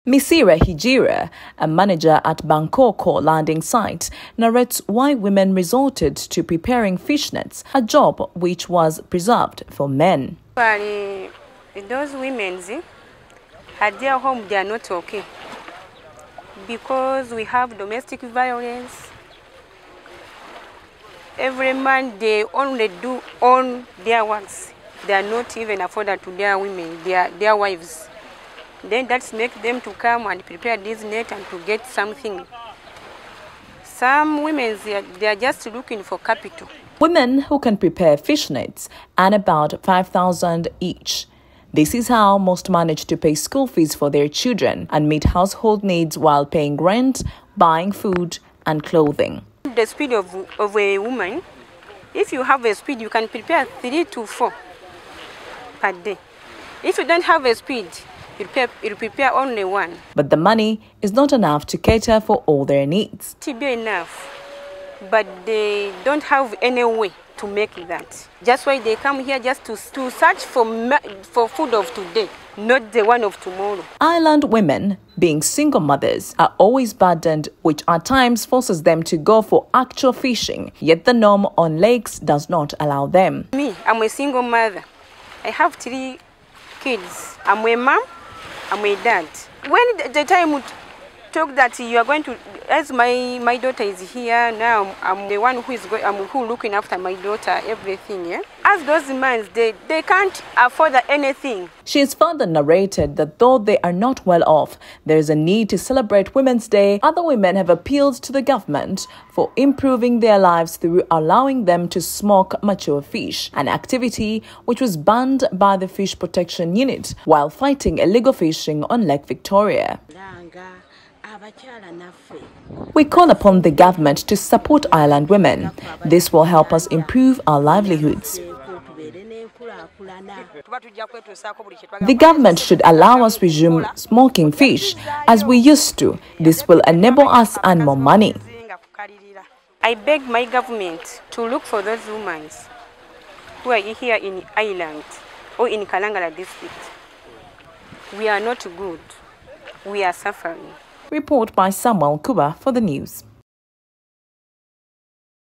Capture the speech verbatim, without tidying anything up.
Misira Hijira, a manager at Bangkok landing site, narrates why women resorted to preparing fish nets, a job which was preserved for men. Well, those women at their home, they are not okay because we have domestic violence. Every man, they only do on their works. They are not even afforded to their women, their, their wives. Then that's make them to come and prepare this net and to get something. Some women, they are, they are just looking for capital. Women who can prepare fish nets earn about five thousand each. This is how most manage to pay school fees for their children and meet household needs while paying rent, buying food and clothing. The speed of, of a woman, if you have a speed, you can prepare three to four per day. If you don't have a speed, you prepare, you prepare only one. But the money is not enough to cater for all their needs. It will be enough, but they don't have any way to make that. That's why they come here just to, to search for, for food of today, not the one of tomorrow. Island women, being single mothers, are always burdened, which at times forces them to go for actual fishing, yet the norm on lakes does not allow them. Me, I'm a single mother. I have three kids. I'm a mom, I'm a dad. When the time would talk that you are going to, as my, my daughter is here now, I'm the one who is going, I'm who looking after my daughter, everything, yeah? As those men, they, they can't afford anything. She has further narrated that though they are not well off, there is a need to celebrate Women's Day. Other women have appealed to the government for improving their lives through allowing them to smoke mature fish, an activity which was banned by the Fish Protection Unit while fighting illegal fishing on Lake Victoria. We call upon the government to support island women. This will help us improve our livelihoods. The government should allow us resume smoking fish as we used to. This will enable us to earn more money. I beg my government to look for those women who are here in Island or in Kalangala district. We are not good. We are suffering. Report by Samuel Kuba for the news.